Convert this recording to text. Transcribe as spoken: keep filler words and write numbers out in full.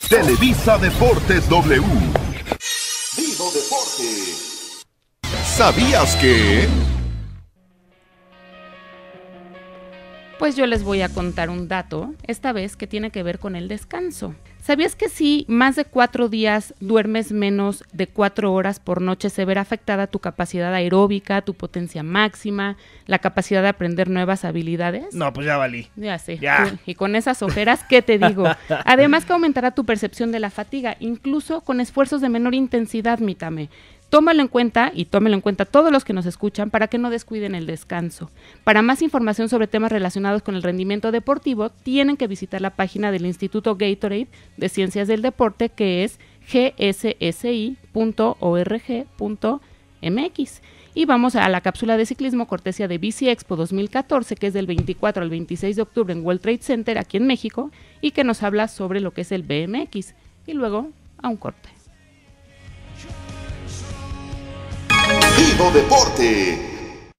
Televisa Deportes W. Vivo Deporte. ¿Sabías que? Pues yo les voy a contar un dato, esta vez que tiene que ver con el descanso. ¿Sabías que si más de cuatro días duermes menos de cuatro horas por noche se verá afectada tu capacidad aeróbica, tu potencia máxima, la capacidad de aprender nuevas habilidades? No, pues ya valí. Ya sé. Ya. Y con esas ojeras, ¿qué te digo? Además que aumentará tu percepción de la fatiga, incluso con esfuerzos de menor intensidad, mítame. Tómalo en cuenta y tómelo en cuenta todos los que nos escuchan para que no descuiden el descanso. Para más información sobre temas relacionados con el rendimiento deportivo, tienen que visitar la página del Instituto Gatorade de Ciencias del Deporte, que es g s s i punto org punto m x. Y vamos a la cápsula de ciclismo cortesía de Bici Expo dos mil catorce, que es del veinticuatro al veintiséis de octubre en World Trade Center, aquí en México, y que nos habla sobre lo que es el B M X. Y luego a un corte. Vivo Deporte.